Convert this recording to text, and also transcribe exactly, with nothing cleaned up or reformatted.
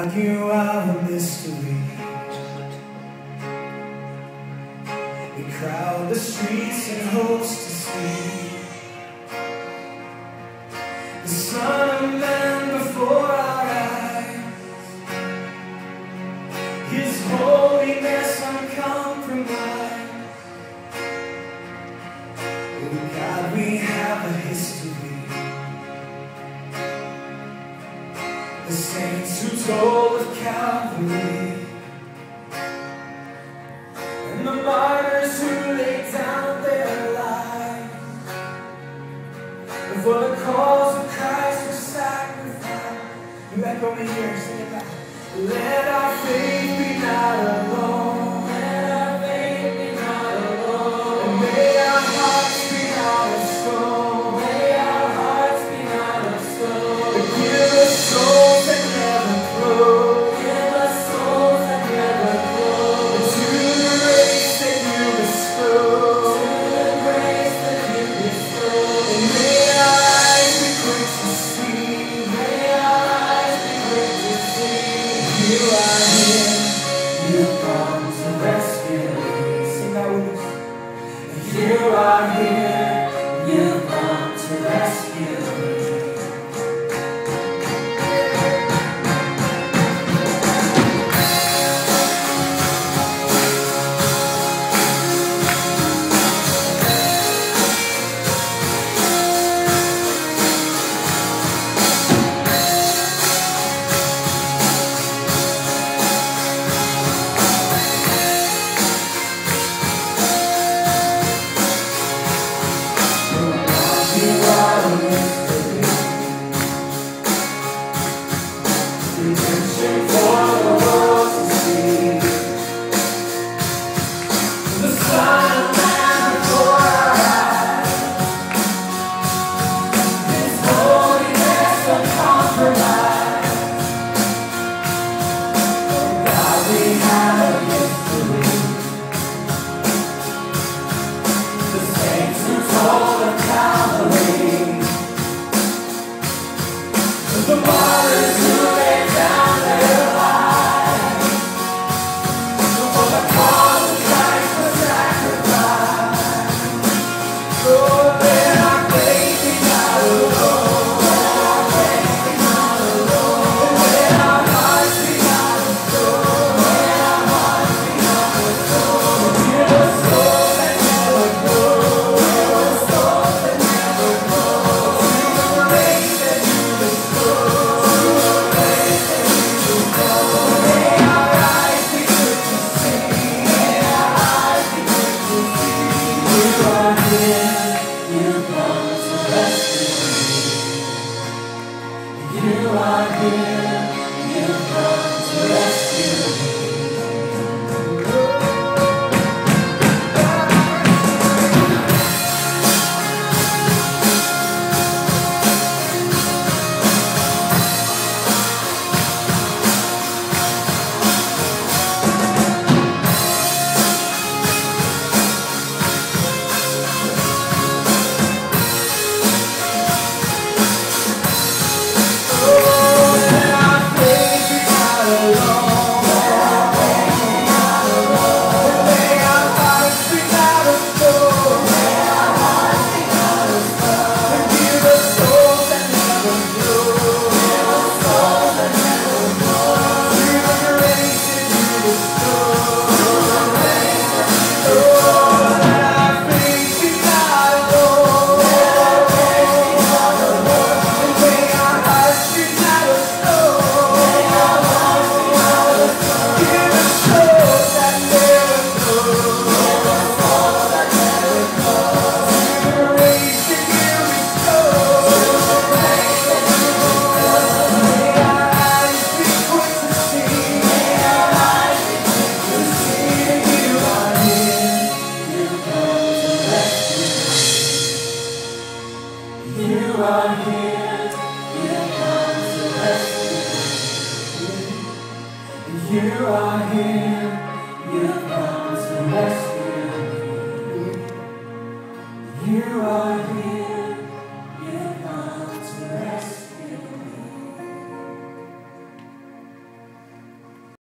God, you are a mystery. We crowd the streets in hopes to see the Son of Man before our eyes, His holiness uncompromised. Oh God, we have a history. The saints who told of Calvary, and the martyrs who laid down their lives, and for the cause of Christ were sacrificed. You echo me here, sing it back. Let our faith be not alone. Let our faith be not alone. And may our hearts be not of stone. May our hearts be not of stone. But give us souls that never grow. Give us souls that never grow. And to the grace that you bestow. To the grace that you bestow. And may our eyes be quick to see. May our eyes be quick to see. You are here. You've come to rescue me. Sing that with us. You are here. You've come to rescue me. Redemption for the world to see. The Son of Man before our eyes, His holiness uncompromised. Oh God, we have a history. The saints who told of Calvary, the martyrs who laid down their lives, for the cause of Christ was sacrificed. Oh, let our faith be not alone. Let our faith be not alone. Let our hearts be not of stone. Let our hearts be not of stone. Give us souls that never grow. Give us souls that never grow. To the grace that you bestow. You are here, you've come to rescue me. You are here, you've come to rescue me. You are here, you've